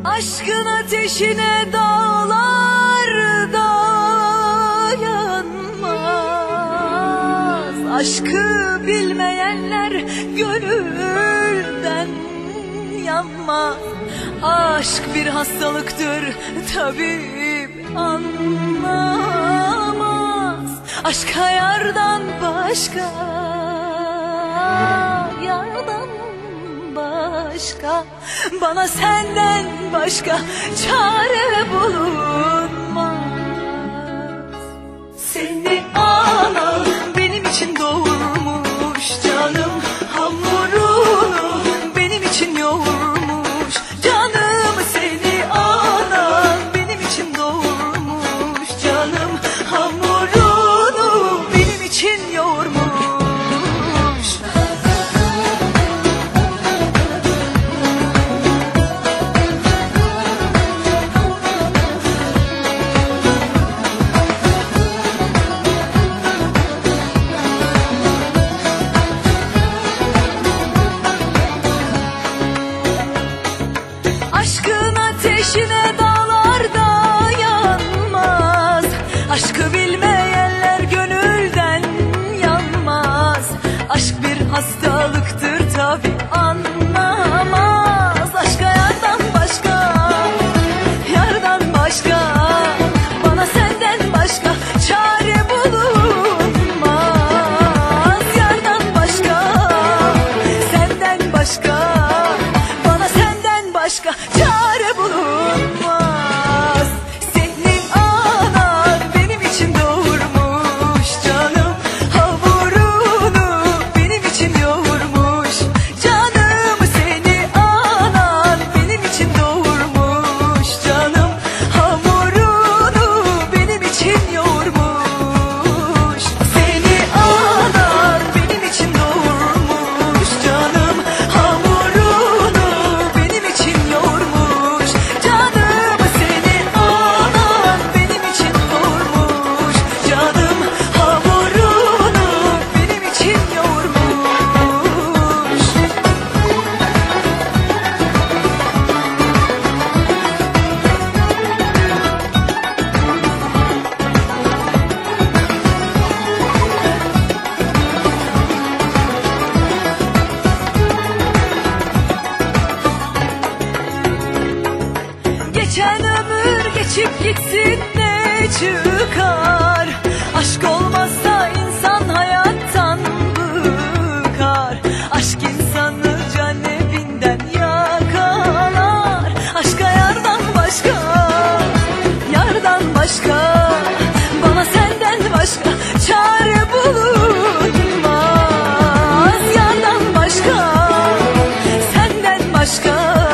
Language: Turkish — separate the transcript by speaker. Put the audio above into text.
Speaker 1: Aşkın ateşine dağlar dayanmaz. Aşkı bilmeyenler gönülden yanmaz. Aşk bir hastalıktır, tabip anlamaz. Aşka yardan başka, yardan başka, bana senden başka çare bulunmaz. Seni anan benim için doğurmuş, canım hamurunu benim için yoğurmuş. Canım seni anan benim için doğurmuş, canım hamurunu benim için yoğurmuş. Aşkın ateşine dağlar dayanmaz. Aşkı bilmeyenler gönülden yanmaz. Aşk bir hastalıktır, tabi anlamaz. Aşka yardan başka, yardan başka, bana senden başka çare bulunmaz. Yardan başka, senden başka, bana senden başka çare bulunmaz. Senin anan benim için doğurmuş, canım hamurunu benim için yoğurmuş. Canım seni anan benim için doğurmuş, canım hamurunu benim için yoğurmuş. Seni anan benim için doğurmuş, canım hamurunu benim için yoğurmuş. Canım seni anan benim için doğurmuş, canım hamurunu benim için yoğurmuş. Geçen ömür geçip gitsin, ne çıkar? Aşk olmazsa insan hayattan bıkar. Aşk insanı can evinden yakalar. Aşka yardan başka, yardan başka, bana senden başka çare bulunmaz. Yardan başka, senden başka,